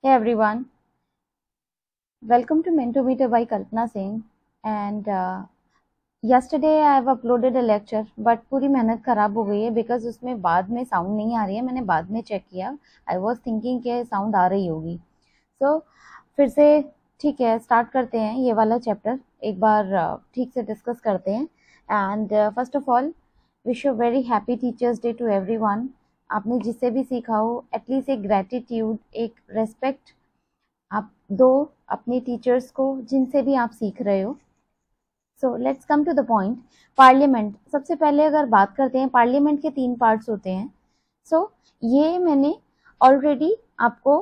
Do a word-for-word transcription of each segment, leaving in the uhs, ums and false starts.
Hey everyone, welcome to Mentometer by Kalpana Singh. And uh, yesterday I have uploaded a lecture, but पूरी मेहनत खराब हो गई है बिकॉज उसमें बाद में साउंड नहीं आ रही है. मैंने बाद में चेक किया. आई वॉज थिंकिंग कि साउंड आ रही होगी. सो so, फिर से ठीक है, स्टार्ट करते हैं ये वाला चैप्टर. एक बार ठीक से डिस्कस करते हैं. And first of all wish you very happy teachers day to everyone. आपने जिससे भी सीखा हो एटलीस्ट एक ग्रेटिट्यूड, एक रेस्पेक्ट आप दो अपने टीचर्स को जिनसे भी आप सीख रहे हो. So let's come to the point. Parliament, सबसे पहले अगर बात करते हैं, पार्लियामेंट के तीन पार्ट्स होते हैं. सो so, ये मैंने ऑलरेडी आपको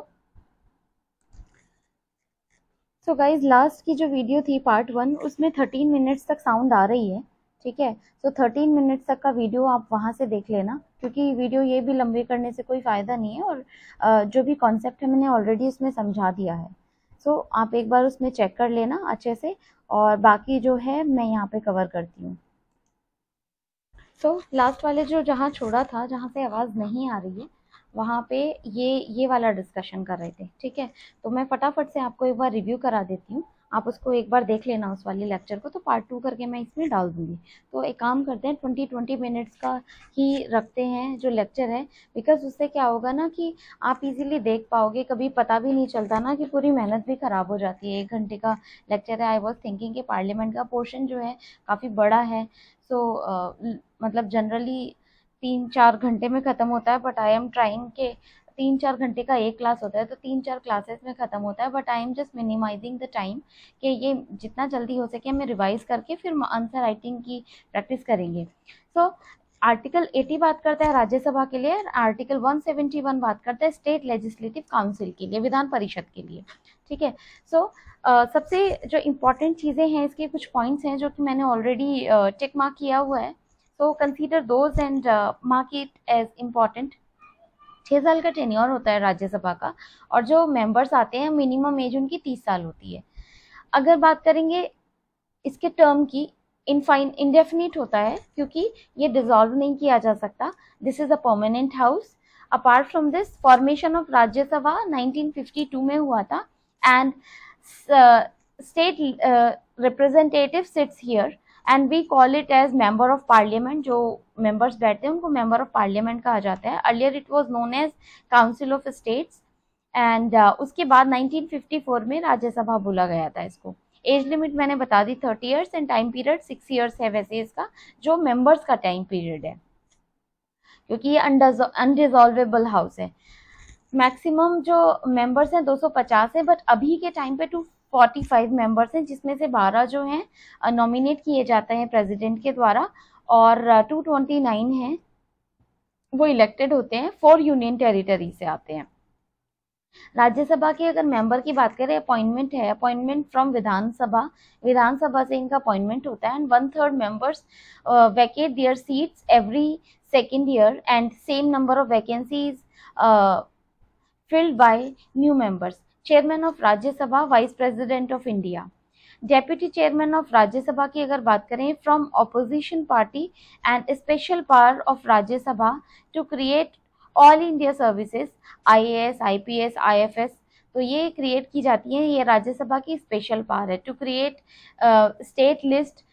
सो गाइज लास्ट की जो वीडियो थी पार्ट वन, उसमें थर्टीन मिनट्स तक साउंड आ रही है. ठीक है, सो थर्टीन मिनट्स तक का वीडियो आप वहाँ से देख लेना, क्योंकि वीडियो ये भी लंबी करने से कोई फ़ायदा नहीं है. और uh, जो भी कॉन्सेप्ट है मैंने ऑलरेडी उसमें समझा दिया है. सो so, आप एक बार उसमें चेक कर लेना अच्छे से, और बाकी जो है मैं यहाँ पे कवर करती हूँ. सो so, लास्ट वाले जो जहाँ छोड़ा था, जहाँ से आवाज़ नहीं आ रही है, वहाँ पे ये ये वाला डिस्कशन कर रहे थे. ठीक है, तो मैं फटाफट से आपको एक बार रिव्यू करा देती हूँ. आप उसको एक बार देख लेना उस वाले लेक्चर को, तो पार्ट टू करके मैं इसमें डाल दूँगी. तो एक काम करते हैं, ट्वेंटी ट्वेंटी मिनट्स का ही रखते हैं जो लेक्चर है, बिकॉज उससे क्या होगा ना कि आप इजीली देख पाओगे. कभी पता भी नहीं चलता ना कि पूरी मेहनत भी ख़राब हो जाती है. एक घंटे का लेक्चर है. आई वॉज थिंकिंग कि पार्लियामेंट का पोर्शन जो है काफ़ी बड़ा है. सो so, uh, मतलब जनरली तीन चार घंटे में ख़त्म होता है, बट आई एम ट्राइंग के तीन चार घंटे का एक क्लास होता है, तो तीन चार क्लासेस में ख़त्म होता है. But I am just minimising the time कि ये जितना जल्दी हो सके हमें रिवाइज करके फिर आंसर राइटिंग की प्रैक्टिस करेंगे. सो आर्टिकल अस्सी बात करता है राज्यसभा के लिए, आर्टिकल एक सौ इकहत्तर बात करता है स्टेट लेजिस्लेटिव काउंसिल के लिए, विधान परिषद के लिए. ठीक है, सो so, uh, सबसे जो इम्पोर्टेंट चीज़ें हैं, इसके कुछ पॉइंट्स हैं जो कि मैंने ऑलरेडी टिक मार्क किया हुआ है. So consider those and mark it as important. छः साल का टेन्योर होता है राज्यसभा का, और जो मेंबर्स आते हैं मिनिमम एज उनकी तीस साल होती है. अगर बात करेंगे इसके टर्म की, इनफाइन इंडेफिनिट होता है, क्योंकि ये डिसॉल्व नहीं किया जा सकता. This is a permanent house. Apart from this, formation of Rajya Sabha nineteen fifty two में हुआ था, and state representative sits here and we call it as member of parliament. जो मेंबर्स बैठते हैं उनको मेंबर ऑफ पार्लियामेंट कहा जाता है. Earlier it was known as council of states. And उसके बाद नाइनटीन फिफ्टी फोर में राज्यसभा बोला गया था इसको. एज लिमिट मैंने बता दी thirty years, and time period six years है वैसे इसका, जो मेंबर्स का टाइम पीरियड है, क्योंकि ये अनडिसॉल्वेबल हाउस है. मैक्सिमम जो मेंबर्स हैं दो सौ पचास है, बट अभी के टाइम पे टू फोर्टी फाइव मेंबर्स हैं, जिसमें से बारह जो हैं नॉमिनेट किए जाते हैं प्रेसिडेंट के द्वारा, और टू ट्वेंटी नाइन हैं वो इलेक्टेड होते हैं. फोर यूनियन टेरिटरी से आते हैं. राज्यसभा के अगर मेंबर की बात करें, अपॉइंटमेंट है, अपॉइंटमेंट फ्रॉम विधानसभा. विधानसभा से इनका अपॉइंटमेंट होता है. And one third members vacate their seats every second year, and same number of vacancies filled by new members. Chairman of Rajya Sabha, vice president of India. Deputy chairman of Rajya Sabha की अगर बात करें, from opposition party, and special power of Rajya Sabha to create all India services, IAS, IPS, IFS. तो ये create की जाती है, ये राज्यसभा की स्पेशल पावर है. To create state list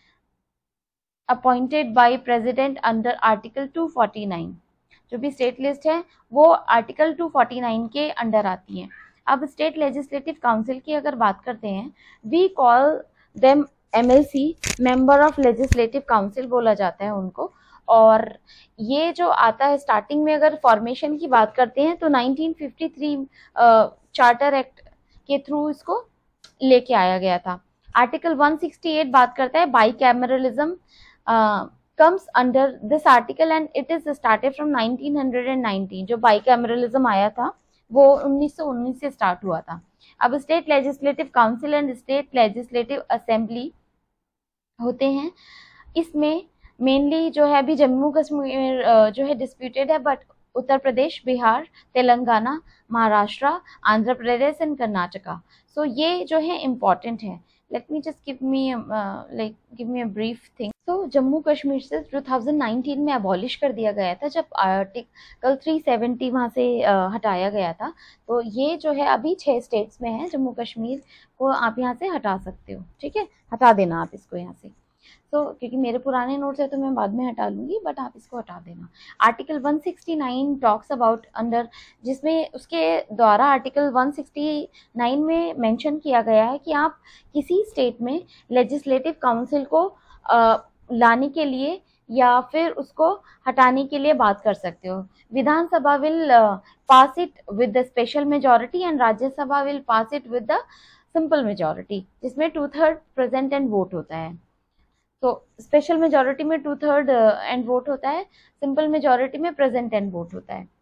appointed by president under article two forty nine. जो भी स्टेट लिस्ट है वो आर्टिकल टू फोर्टी नाइन के अंडर आती है. अब स्टेट लेजिस्लेटिव काउंसिल की अगर बात करते हैं, we call them MLC, member of legislative council बोला जाता है उनको. और ये जो आता है स्टार्टिंग में, अगर फॉर्मेशन की बात करते हैं तो nineteen fifty three charter act के थ्रू इसको लेके आया गया था. आर्टिकल वन सिक्सटी एट बात करता है bicameralism comes under this article, and it is started from nineteen nineteen. जो बाईकैमरलिज्म आया था वो उन्नीस सौ उन्नीस से स्टार्ट हुआ था. अब state legislative council and state legislative assembly होते हैं. इसमें मेनली जो है अभी जम्मू कश्मीर जो है डिस्प्यूटेड है, but Uttar Pradesh, Bihar, Telangana, Maharashtra, Andhra Pradesh and Karnataka. So ये जो है इम्पॉर्टेंट है. Let me just give me like give me a brief thing. तो जम्मू कश्मीर से दो हज़ार उन्नीस में अबॉलिश कर दिया गया था, जब आर्टिकल तीन सौ सत्तर वहाँ से हटाया गया था। तो ये जो है अभी छह स्टेट्स में है, जम्मू कश्मीर को आप यहाँ से हटा सकते हो, ठीक है, हटा देना आप इसको यहाँ से। तो क्योंकि मेरे पुराने नोट्स है तो मैं बाद में हटा लूंगी, बट आप इसको हटा देना। आर्टिकल एक सौ उनहत्तर टॉक्स अबाउट अंडर, जिसमें उसके द्वारा आर्टिकल एक सौ उनहत्तर में मेंशन किया गया है कि आप किसी स्टेट में लेजिस्लेटिव काउंसिल को आ, लाने के लिए या फिर उसको हटाने के लिए बात कर सकते हो। Vidhan Sabha will pass it with the special majority and Rajya Sabha will pass it with the simple majority, जिसमें two third present and vote होता है। तो स्पेशल मेजॉरिटी में टू थर्ड एंड वोट होता है, सिंपल मेजॉरिटी में प्रेजेंट एंड वोट होता है।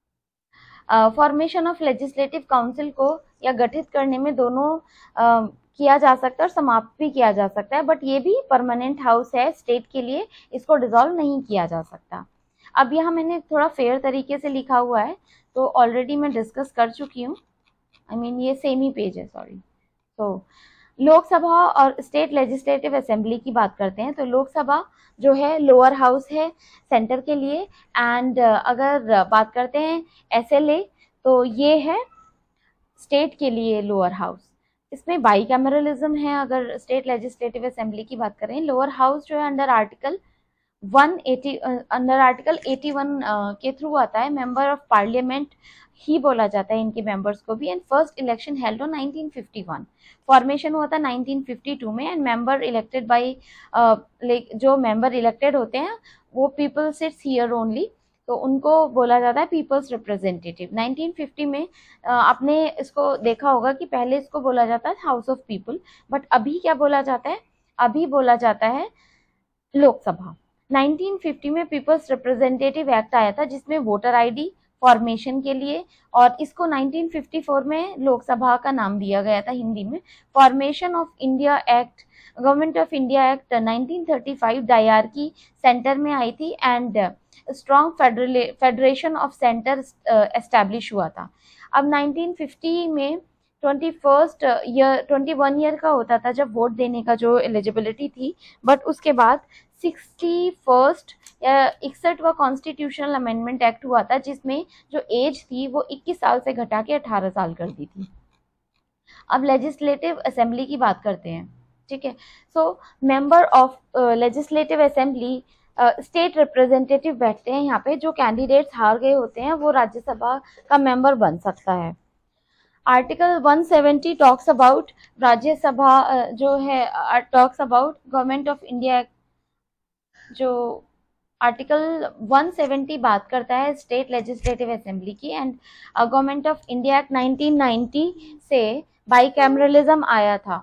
फॉर्मेशन ऑफ लेजिस्लेटिव काउंसिल को या गठित करने में दोनों uh, किया जा सकता है और समाप्त भी किया जा सकता है, बट ये भी परमानेंट हाउस है स्टेट के लिए, इसको डिसॉल्व नहीं किया जा सकता। अब यहाँ मैंने थोड़ा फेयर तरीके से लिखा हुआ है, तो ऑलरेडी मैं डिस्कस कर चुकी हूँ, आई I मीन mean, ये सेम ही पेज है, सॉरी। तो लोकसभा और स्टेट लेजिस्लेटिव असेंबली की बात करते हैं। तो लोकसभा जो है लोअर हाउस है सेंटर के लिए, एंड अगर बात करते हैं एसएलए तो ये है स्टेट के लिए लोअर हाउस। इसमें बाई कैमरलिज्म है। अगर स्टेट लेजिस्लेटिव असेंबली की बात करें, लोअर हाउस जो है अंडर आर्टिकल एक सौ अस्सी अंडर आर्टिकल इक्यासी के थ्रू आता है। मेंबर ऑफ पार्लियामेंट ही बोला जाता है इनके मेंबर्स को भी। And first election held on nineteen fifty one, formation हुआ था नाइनटीन फिफ्टी टू में। एंड मेंबर इलेक्टेड बाय, जो मेंबर इलेक्टेड होते हैं वो पीपल सिट्स हियर ओनली, तो उनको बोला जाता है पीपल्स रिप्रेजेंटेटिव। नाइनटीन फिफ्टी में uh, आपने इसको देखा होगा कि पहले इसको बोला जाता है हाउस ऑफ पीपल, बट अभी क्या बोला जाता है, अभी बोला जाता है लोकसभा। नाइनटीन फिफ्टी में पीपल्स रिप्रेजेंटेटिव एक्ट आया था, जिसमें वोटर आईडी फॉर्मेशन के लिए, और इसको नाइनटीन फिफ्टी फोर में लोकसभा का नाम दिया गया था हिंदी में। Formation of India act, government of India act nineteen thirty five dyarchy centre में आई थी, and strong federation of centre establish हुआ था। अब नाइनटीन फिफ्टी में twenty first year twenty one year का होता था जब वोट देने का जो एलिजिबिलिटी थी, बट उसके बाद सिक्सटी फर्स्ट या इकसठवां कॉन्स्टिट्यूशनल अमेंडमेंट एक्ट हुआ था, जिसमें जो एज थी वो इक्कीस साल से घटा के अठारह साल कर दी थी। अब लेजिस्लेटिव असेंबली की बात करते हैं, ठीक है। So member of legislative assembly state representative बैठते हैं यहाँ पे। जो कैंडिडेट्स हार गए होते हैं वो राज्यसभा का मेंबर बन सकता है। Article one seventy talks about Rajya Sabha uh, जो है talks about government of India. जो आर्टिकल वन सेवेंटी बात करता है स्टेट लेजिस्लेटिव असेंबली की। And government of India act nineteen ninety से बाईकैमरलिज्म आया था।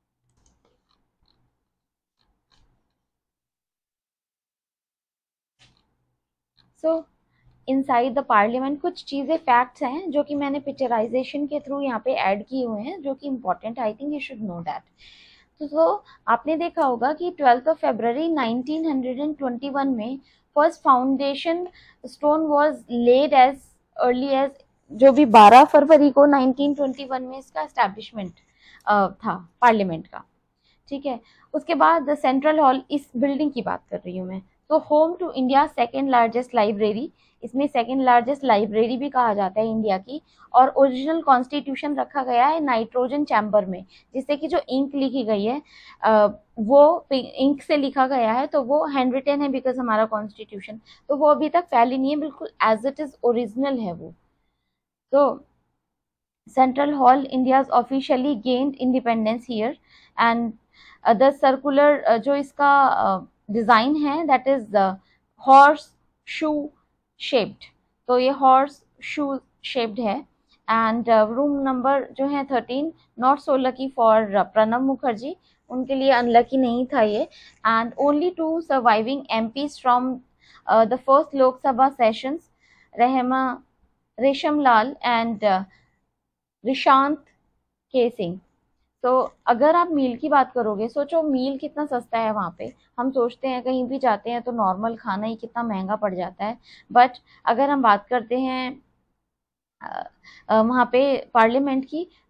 सो इनसाइड द पार्लियामेंट कुछ चीजें फैक्ट्स हैं जो कि मैंने पिक्चराइजेशन के थ्रू यहाँ पे ऐड किए हुए हैं, जो कि important, I think you should know that. तो, तो आपने देखा होगा कि twelfth of February nineteen twenty one में first foundation stone was laid as early as, जो भी बारह फरवरी को नाइनटीन ट्वेंटी वन में इसका एस्टैब्लिशमेंट था पार्लियामेंट का, ठीक है। उसके बाद सेंट्रल हॉल, इस बिल्डिंग की बात कर रही हूँ मैं। तो home to India second largest library, इसमें सेकेंड लार्जेस्ट लाइब्रेरी भी कहा जाता है इंडिया की। और ओरिजिनल कॉन्स्टिट्यूशन रखा गया है नाइट्रोजन चैम्बर में, जिससे कि जो इंक लिखी गई है आ, वो इंक से लिखा गया है, तो वो हैंड रिटन है बिकॉज हमारा कॉन्स्टिट्यूशन, तो वो अभी तक फैली नहीं है, बिल्कुल एज इट इज ओरिजिनल है वो। तो central hall India officially gained independence here. And the circular जो इसका डिजाइन uh, है that is horse shoe shaped, तो ये हॉर्स शू शेप्ड है। एंड रूम नंबर जो है thirteen, not so lucky for Pranab Mukherjee, उनके लिए अनलकी नहीं था ये। And only two surviving MPs from the first Lok Sabha sessions, रहमा रेशम लाल एंड रिशांत के सिंह। तो अगर आप मील की बात करोगे, सोचो मील कितना सस्ता है वहाँ पे। हम सोचते हैं कहीं भी जाते हैं तो नॉर्मल खाना ही कितना महंगा पड़ जाता है, बट अगर हम बात करते हैं वहाँ पे पार्लियामेंट की,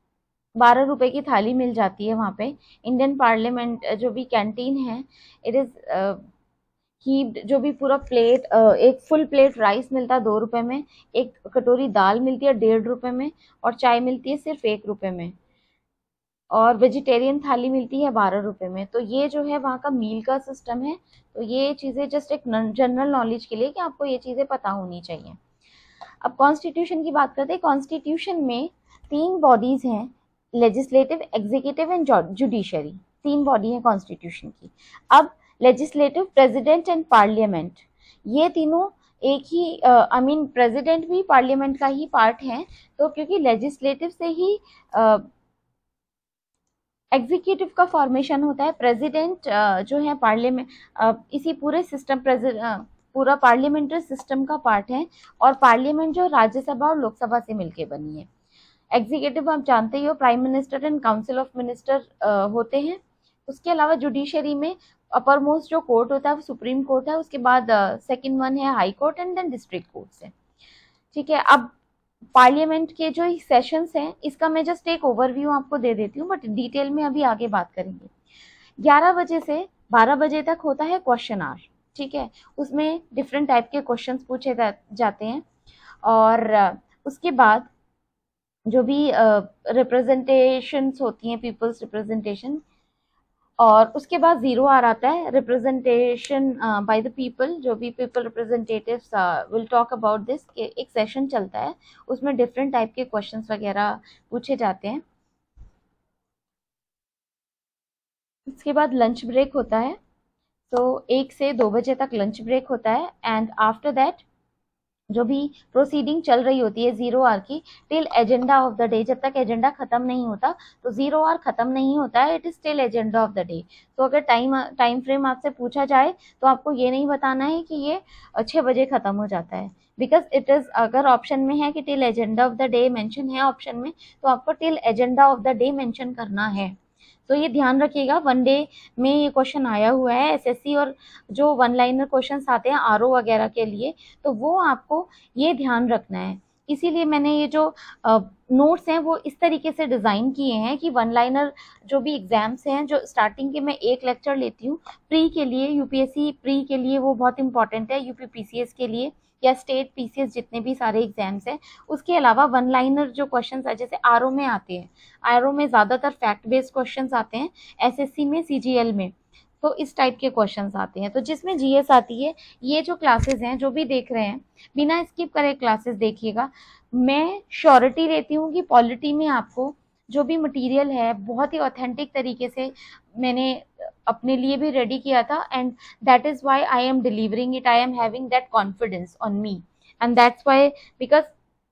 बारह रुपए की थाली मिल जाती है वहाँ पे। इंडियन पार्लियामेंट जो भी कैंटीन है, इट इज़ हीप्ड, जो भी पूरा प्लेट, एक फुल प्लेट राइस मिलता है दो रुपए में, एक कटोरी दाल मिलती है डेढ़ रुपए में, और चाय मिलती है सिर्फ एक रुपए में, और वेजिटेरियन थाली मिलती है बारह रुपए में। तो ये जो है वहाँ का मील का सिस्टम है। तो ये चीज़ें जस्ट एक जनरल नॉलेज के लिए कि आपको ये चीज़ें पता होनी चाहिए। अब कॉन्स्टिट्यूशन की बात करते हैं। कॉन्स्टिट्यूशन में तीन बॉडीज हैं, लेजिस्लेटिव, एग्जीक्यूटिव एंड जुडिशरी, तीन बॉडी है कॉन्स्टिट्यूशन की। अब लेजिस्लेटिव, प्रेसिडेंट एंड पार्लियामेंट, ये तीनों एक ही, आई मीन प्रेसिडेंट भी पार्लियामेंट का ही पार्ट है। तो क्योंकि लेजिस्लेटिव से ही एग्जीक्यूटिव uh, का फॉर्मेशन होता है, प्रेसिडेंट uh, जो है पार्लियामेंट, uh, इसी पूरे सिस्टम, uh, पूरा पार्लियामेंट्री सिस्टम का पार्ट है, और पार्लियामेंट जो राज्यसभा और लोकसभा से मिलकर बनी है। एग्जीक्यूटिव आप जानते ही हो, prime minister and council of minister होते हैं। उसके अलावा जुडिशरी में अपर मोस्ट जो कोर्ट होता है वो सुप्रीम कोर्ट है, उसके बाद सेकंड वन है high court and then district courts है। ठीक है, अब पार्लियामेंट के जो सेशंस हैं इसका मैं जस्ट एक ओवरव्यू आपको दे देती हूँ, बट डिटेल में अभी आगे बात करेंगे। ग्यारह बजे से बारह बजे तक होता है क्वेश्चन आवर। ठीक है, उसमें डिफरेंट टाइप के क्वेश्चंस पूछे जाते हैं, और उसके बाद जो भी रिप्रेजेंटेशंस uh, होती हैं, पीपल्स रिप्रेजेंटेशन, और उसके बाद जीरो आर आता है, रिप्रेजेंटेशन बाय द पीपल, जो भी people representatives will talk about this. एक सेशन चलता है, उसमें डिफरेंट टाइप के क्वेश्चंस वगैरह पूछे जाते हैं। उसके बाद लंच ब्रेक होता है, तो एक से दो बजे तक लंच ब्रेक होता है, एंड आफ्टर दैट जो भी प्रोसीडिंग चल रही होती है जीरो आर की, till agenda of the day, जब तक एजेंडा खत्म नहीं होता तो जीरो आर खत्म नहीं होता है, it is till agenda of the day. तो अगर टाइम टाइम फ्रेम आपसे पूछा जाए तो आपको ये नहीं बताना है कि ये छः बजे खत्म हो जाता है, बिकॉज इट इज, अगर ऑप्शन में है कि till agenda of the day mention है ऑप्शन में, तो आपको till agenda of the day mention करना है। तो ये ध्यान रखिएगा, वन डे में ये क्वेश्चन आया हुआ है एसएससी, और जो वन लाइनर क्वेश्चंस आते हैं आरओ वगैरह के लिए, तो वो आपको ये ध्यान रखना है। इसीलिए मैंने ये जो नोट्स हैं वो इस तरीके से डिज़ाइन किए हैं कि वन लाइनर जो भी एग्जाम्स हैं, जो स्टार्टिंग के मैं एक लेक्चर लेती हूँ प्री के लिए, यूपीएससी प्री के लिए वो बहुत इंपॉर्टेंट है, यूपी पीसीएस के लिए या स्टेट पीसीएस जितने भी सारे एग्जाम्स हैं। उसके अलावा वन लाइनर जो क्वेश्चंस है जैसे आरओ में आते हैं, आरओ में ज़्यादातर फैक्ट बेस्ड क्वेश्चंस आते हैं, एसएससी में, सीजीएल में तो इस टाइप के क्वेश्चंस आते हैं। तो जिसमें जीएस आती है, ये जो क्लासेस हैं जो भी देख रहे हैं बिना स्किप करे क्लासेस देखिएगा। मैं श्योरिटी लेती हूँ कि पॉलिटी में आपको जो भी मटेरियल है बहुत ही ऑथेंटिक तरीके से मैंने अपने लिए भी रेडी किया था, and that is why I am delivering it, I am having that confidence on me, and that's why, because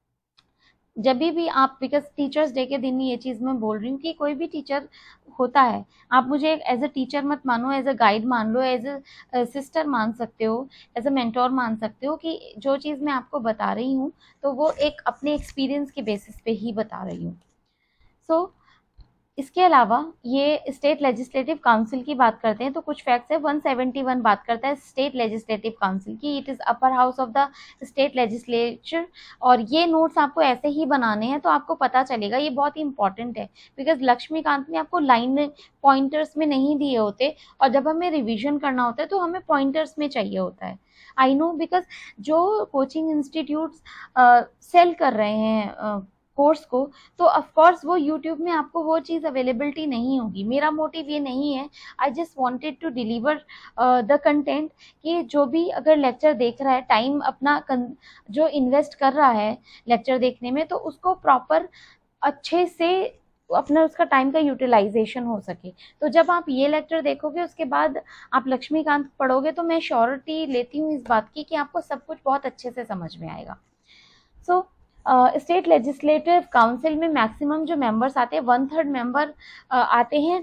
जब भी आप, बिकॉज टीचर्स डे के दिन ये चीज़ मैं बोल रही हूँ कि कोई भी टीचर होता है, आप मुझे एज अ टीचर मत मानो, एज अ गाइड मान लो, एज अ सिस्टर मान सकते हो, एज अ मेंटोर मान सकते हो, कि जो चीज़ मैं आपको बता रही हूँ तो वो एक अपने एक्सपीरियंस के बेसिस पे ही बता रही हूँ। सो so, इसके अलावा ये स्टेट लेजिस्लेटिव काउंसिल की बात करते हैं तो कुछ फैक्ट्स है। वन सेवेंटी वन बात करता है स्टेट लेजिस्लेटिव काउंसिल की, it is upper house of the state legislature, और ये नोट्स आपको ऐसे ही बनाने हैं तो आपको पता चलेगा। ये बहुत ही इंपॉर्टेंट है बिकॉज लक्ष्मीकांत ने आपको लाइन पॉइंटर्स में नहीं दिए होते, और जब हमें रिविजन करना होता है तो हमें पॉइंटर्स में चाहिए होता है। आई नो, बिकॉज जो कोचिंग इंस्टीट्यूट्स सेल कर रहे हैं uh, कोर्स को, तो ऑफ कोर्स वो यूट्यूब में आपको वो चीज़ अवेलेबिलिटी नहीं होगी। मेरा मोटिव ये नहीं है, I just wanted to deliver the content, कि जो भी अगर लेक्चर देख रहा है, टाइम अपना जो इन्वेस्ट कर रहा है लेक्चर देखने में, तो उसको प्रॉपर अच्छे से अपना उसका टाइम का यूटिलाइजेशन हो सके। तो जब आप ये लेक्चर देखोगे उसके बाद आप लक्ष्मीकांत पढ़ोगे तो मैं श्योरिटी लेती हूँ इस बात की कि आपको सब कुछ बहुत अच्छे से समझ में आएगा। So so, state legislative council में मैक्सिमम जो मेंबर्स आते हैं, वन थर्ड मेंबर आते हैं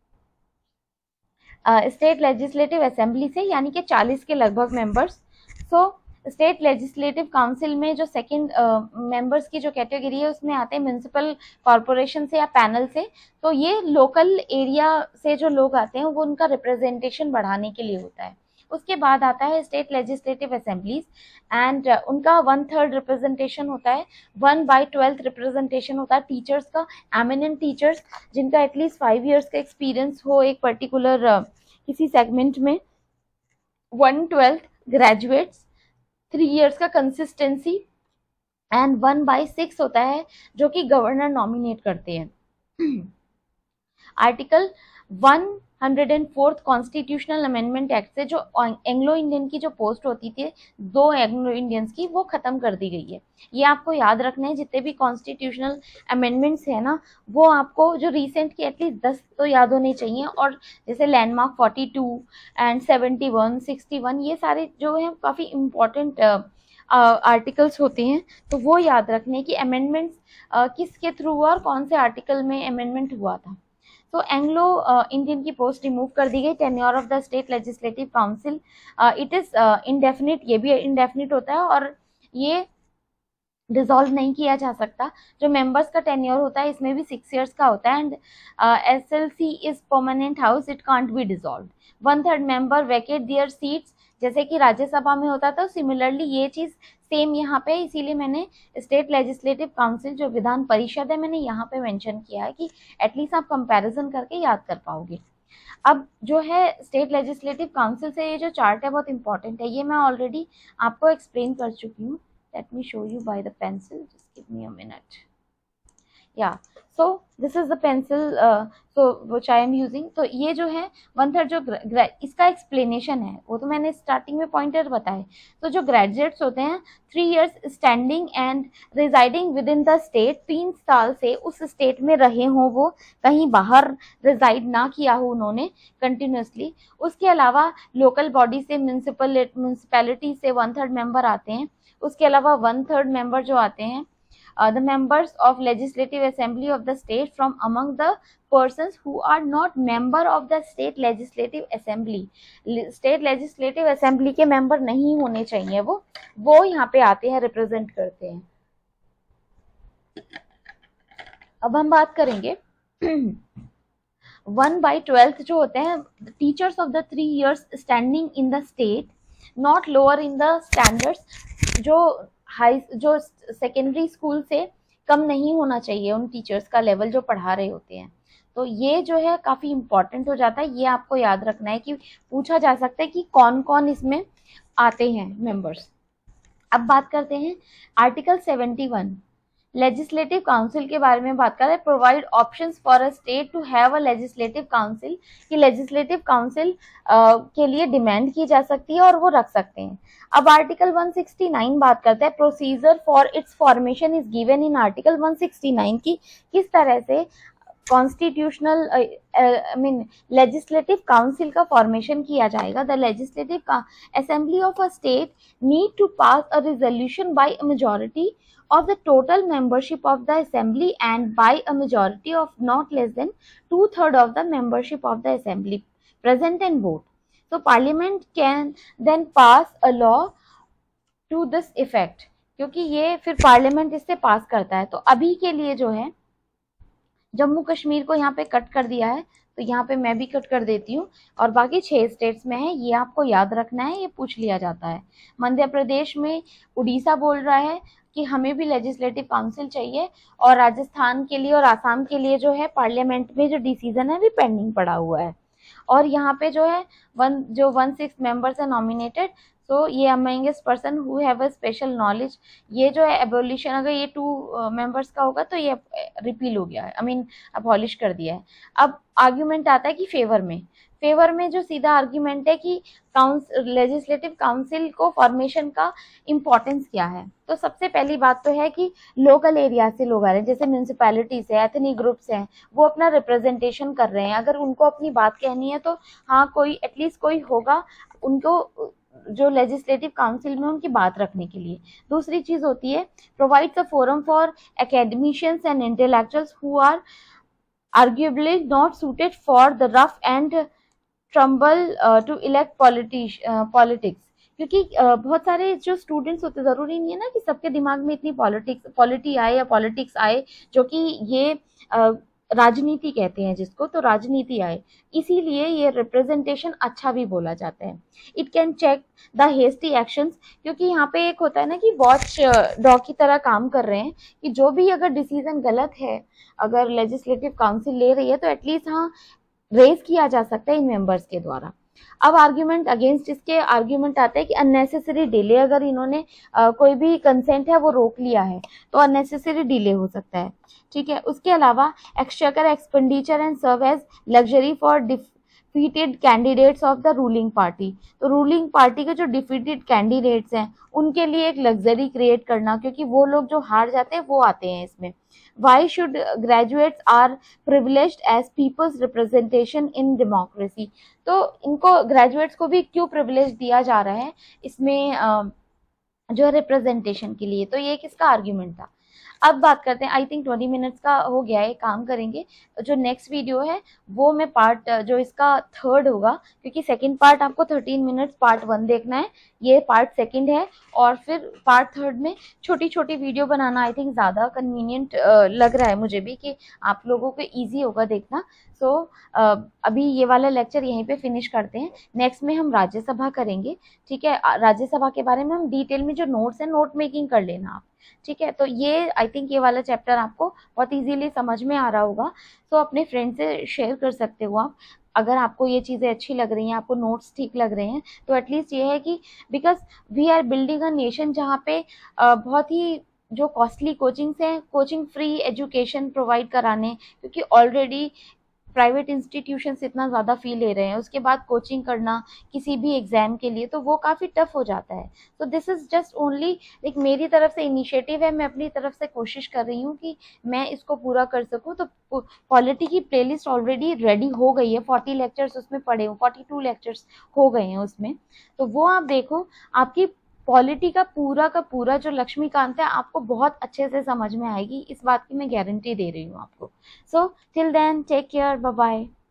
स्टेट लेजिस्लेटिव असेंबली से, यानी कि चालीस के लगभग members. So state legislative council में जो सेकंड मेंबर्स की जो कैटेगरी है उसमें आते हैं म्यूनिसिपल कॉरपोरेशन से या पैनल से। तो ये लोकल एरिया से जो लोग आते हैं वो उनका रिप्रेजेंटेशन बढ़ाने के लिए होता है। उसके बाद आता है स्टेट लेजिस्लेटिव असेंबलीज एंड उनका वन थर्ड रिप्रेजेंटेशन होता है, वन बाई ट्वेल्थ रिप्रेजेंटेशन होता है टीचर्स का, एमिनेंट टीचर्स जिनका एटलीस्ट फाइव ईयर्स का एक्सपीरियंस हो एक पर्टिकुलर uh, किसी सेगमेंट में, one twelfth graduates, three years का consistency and one by six होता है जो कि गवर्नर नॉमिनेट करते हैं। Article one hundred and fourth constitutional amendment act से जो एंग्लो इंडियन की जो पोस्ट होती थी दो एंग्लो इंडियंस की, वो खत्म कर दी गई है। ये आपको याद रखना है, जितने भी कॉन्स्टिट्यूशनल अमेंडमेंट्स है ना, वो आपको जो रिसेंट की एटलीस्ट दस तो याद होने चाहिए, और जैसे landmark forty two and seventy one, sixty one, ये सारे जो है काफ़ी इम्पोर्टेंट आर्टिकल्स uh, होते हैं, तो वो याद रखने की अमेंडमेंट्स uh, किसके थ्रू हुआ और कौन से आर्टिकल में अमेंडमेंट हुआ था। तो एंग्लो इंडियन की पोस्ट रिमूव कर दी गई। Tenure of the state legislative council it is indefinite, ये भी इंडेफिनिट होता है और ये डिसॉल्व नहीं किया जा सकता। जो मेंबर्स का टेन्योर होता है इसमें भी सिक्स इयर्स का होता है and S L C is permanent house, it can't be dissolve. One third member vacate their seats, जैसे कि राज्यसभा में होता था, सिमिलरली ये चीज सेम यहाँ पे, इसीलिए मैंने स्टेट लेजिस्लेटिव काउंसिल जो विधान परिषद है मैंने यहाँ पे मेंशन किया है कि एटलीस्ट आप कंपैरिजन करके याद कर पाओगे। अब जो है स्टेट लेजिस्लेटिव काउंसिल से ये जो चार्ट है बहुत इंपॉर्टेंट है, ये मैं ऑलरेडी आपको एक्सप्लेन कर चुकी हूँ। Let me show you by the pencil, just give me a minute. या so this is the pencil so which I am using. तो ये जो है वन थर्ड जो इसका एक्सप्लेनेशन है वो तो मैंने स्टार्टिंग में पॉइंटर बताए। तो जो ग्रेजुएट्स होते हैं three years standing and residing within the state, तीन साल से उस स्टेट में रहे हों, वो कहीं बाहर रिजाइड ना किया हो उन्होंने कंटिन्यूसली। उसके अलावा लोकल बॉडी से, म्यूनसिपल म्यूनसिपैलिटी से वन थर्ड मेंबर आते हैं। उसके अलावा वन थर्ड मेंबर जो आते हैं Uh, the members of legislative assembly of the state from among the persons who are not member of the state legislative assembly, state legislative assembly के member नहीं होने चाहिए, वो वो यहाँ पे आते हैं, रिप्रेजेंट करते हैं। अब हम बात करेंगे वन बाई ट्वेल्थ जो होते हैं teachers of the three years standing in the state, not lower in the standards, जो हाई जो सेकेंडरी स्कूल से कम नहीं होना चाहिए उन टीचर्स का लेवल जो पढ़ा रहे होते हैं। तो ये जो है काफ़ी इम्पॉर्टेंट हो जाता है, ये आपको याद रखना है कि पूछा जा सकता है कि कौन कौन इसमें आते हैं मेंबर्स। अब बात करते हैं article seventy one, legislative council के बारे में बात करें। Provide options for a state to have a legislative council, कि लेजिस्लेटिव काउंसिल के लिए डिमांड की जा सकती है और वो रख सकते हैं। अब आर्टिकल वन सिक्सटी नाइन बात करते हैं, procedure for its formation is given in article one sixty nine, की किस तरह से constitutional I mean legislative council का फॉर्मेशन किया जाएगा। The legislative assembly of a state need to pass a resolution by a majority of the total membership of the assembly and by a majority of not less than two third of the membership of the assembly present and vote. So parliament can then pass a law to this effect, क्योंकि ये फिर parliament इससे पास करता है। तो अभी के लिए जो है जम्मू कश्मीर को यहाँ पे कट कर दिया है, तो यहाँ पे मैं भी कट कर देती हूँ, और बाकी छह स्टेट्स में है, ये आपको याद रखना है, ये पूछ लिया जाता है। मध्य प्रदेश में उड़ीसा बोल रहा है कि हमें भी लेजिस्लेटिव काउंसिल चाहिए, और राजस्थान के लिए और आसाम के लिए जो है पार्लियामेंट में जो डिसीजन है वो पेंडिंग पड़ा हुआ है। और यहाँ पे जो है वन जो वन सिक्स मेंबर्स है नॉमिनेटेड, तो ये amongst person who have a special knowledge, ये जो है एबोलिशन, अगर ये टू मेंबर्स का होगा तो ये रिपील हो गया है, आई मीन अबॉलिश कर दिया है। अब आर्ग्यूमेंट आता है कि फेवर में फेवर में जो सीधा आर्ग्यूमेंट है कि काउंसिल लेजिस्लेटिव काउंसिल को फॉर्मेशन का इम्पोर्टेंस क्या है। तो सबसे पहली बात तो है कि लोकल एरिया से लोग आ रहे हैं, जैसे म्यूनसिपैलिटीज है, एथनिक ग्रुप्स हैं, वो अपना रिप्रेजेंटेशन कर रहे हैं। अगर उनको अपनी बात कहनी है तो हाँ कोई एटलीस्ट कोई होगा उनको जो लेजिस्लेटिव काउंसिल में उनकी बात रखने के लिए। दूसरी चीज होती है provides a forum for academicians and intellectuals who are arguably not suited for the rough and tumble uh, to elect politi- uh, politics, क्योंकि uh, बहुत सारे जो स्टूडेंट्स होते, जरूरी नहीं है ना कि सबके दिमाग में इतनी पॉलिटिक्स पॉलिटी आए या पॉलिटिक्स आए जो कि ये राजनीति कहते हैं जिसको, तो राजनीति आए, इसीलिए ये रिप्रेजेंटेशन अच्छा भी बोला जाता है। It can check the hasty actions, क्योंकि यहाँ पे एक होता है ना कि वॉच डॉग की तरह काम कर रहे हैं कि जो भी अगर डिसीजन गलत है, अगर लेजिस्लेटिव काउंसिल ले रही है, तो एटलीस्ट हाँ रेज किया जा सकता है इन मेंबर्स के द्वारा। अब आर्ग्यूमेंट अगेंस्ट इसके आर्ग्यूमेंट आता है कि अननेसेसरी डिले, अगर इन्होंने आ, कोई भी कंसेंट है वो रोक लिया है तो अननेसेसरी डिले हो सकता है, ठीक है। उसके अलावा exchequer expenditure and serve as luxury for defeated candidates of the ruling party, तो रूलिंग पार्टी के जो डिफीटेड कैंडिडेट्स हैं उनके लिए एक लग्जरी क्रिएट करना, क्योंकि वो लोग जो हार जाते हैं वो आते हैं इसमें। Why should graduates are privileged as people's representation in democracy, तो इनको ग्रेजुएट्स को भी क्यों प्रिविलेज दिया जा रहा है इसमें जो रिप्रेजेंटेशन के लिए, तो ये किसका आर्ग्यूमेंट था। अब बात करते हैं, आई थिंक ट्वेंटी मिनट्स का हो गया है, काम करेंगे जो नेक्स्ट वीडियो है वो मैं पार्ट जो इसका थर्ड होगा, क्योंकि सेकंड पार्ट आपको थर्टीन मिनट्स पार्ट वन देखना है, ये पार्ट सेकंड है, और फिर पार्ट थर्ड में छोटी छोटी वीडियो बनाना आई थिंक ज़्यादा कन्वीनियंट लग रहा है मुझे भी, कि आप लोगों को ईजी होगा देखना। सो so, अभी ये वाला लेक्चर यहीं पे फिनिश करते हैं, नेक्स्ट में हम राज्यसभा करेंगे, ठीक है। राज्यसभा के बारे में हम डिटेल में जो नोट्स है नोट मेकिंग कर लेना आप, ठीक है। तो ये आई थिंक ये वाला चैप्टर आपको बहुत इजीली समझ में आ रहा होगा, तो अपने फ्रेंड से शेयर कर सकते हो आप। अगर आपको ये चीज़ें अच्छी लग रही हैं, आपको नोट्स ठीक लग रहे हैं, तो एटलीस्ट ये है कि because we are building a nation जहाँ पे बहुत ही जो कॉस्टली कोचिंग्स हैं, कोचिंग फ्री एजुकेशन प्रोवाइड कराने, क्योंकि ऑलरेडी प्राइवेट इंस्टीट्यूशंस इतना ज़्यादा फी ले रहे हैं, उसके बाद कोचिंग करना किसी भी एग्जाम के लिए तो वो काफ़ी टफ हो जाता है। तो दिस इज़ जस्ट ओनली एक मेरी तरफ से इनिशिएटिव है, मैं अपनी तरफ से कोशिश कर रही हूँ कि मैं इसको पूरा कर सकूँ। तो पॉलिटी की प्लेलिस्ट ऑलरेडी रेडी हो गई है, फोर्टी लेक्चर्स उसमें पड़े हो, फोर्टी टू लेक्चर्स हो गए हैं उसमें, तो वो आप देखो, आपकी पॉलिटी का पूरा का पूरा जो लक्ष्मीकांत है आपको बहुत अच्छे से समझ में आएगी, इस बात की मैं गारंटी दे रही हूँ आपको। So till then take care, bye bye.